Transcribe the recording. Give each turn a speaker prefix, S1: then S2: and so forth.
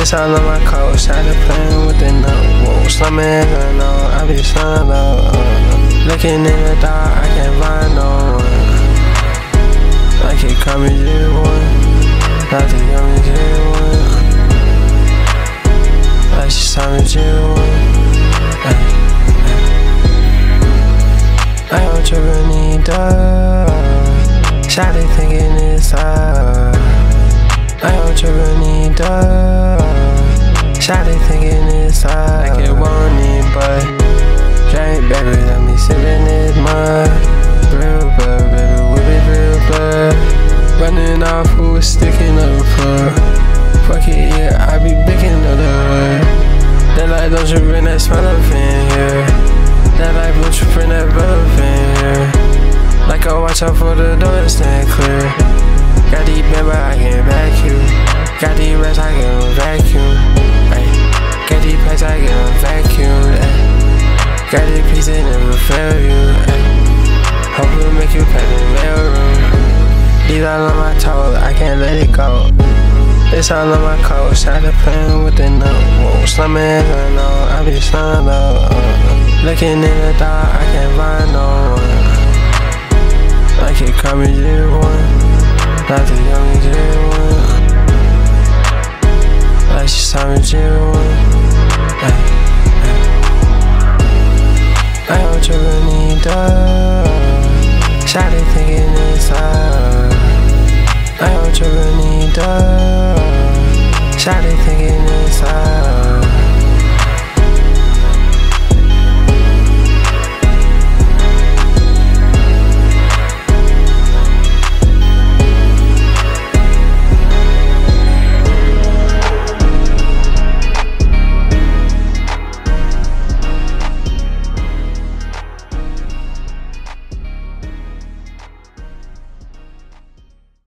S1: It's all on my coat, started playing with the note. Whoa, slumming, I know, I be slummed up. Looking in the dark, I can't find no one. Like it call me J1, not the young J1. Like she saw me J1. I don't triple need dog. Shawty thinking it's up. I don't triple need dog. Shawty thinking it's up. Like it won't need but drink, baby, let me sit in this mud. Real blood, baby, whip it real blood. Running off who was sticking up the plug. Fuck it, yeah, I be picking up the hood. They like, don't you bring that smell up in here. They like, don't you bring that blood up in here. Like, I watch out for the door to stand clear. Got these bend, but I can't vacuum. Got these rats, I get them vacuum. Ay. Got these packs, I get them vacuum. Ay. Got these pieces, never fail you. Ay. Hope it'll make you pay the mailroom. These all on my toes, I can't let it go. It's all on my coat, started playing with the note. Whoa, slumming, I know, I be slummed up. Looking in the dark, I can't find no one. Like it call me J1, not the young J1. Like she saw me J1. I don't triple need dog. Shawty thinking it's up. I don't triple need dog. Shawty thinking it's up.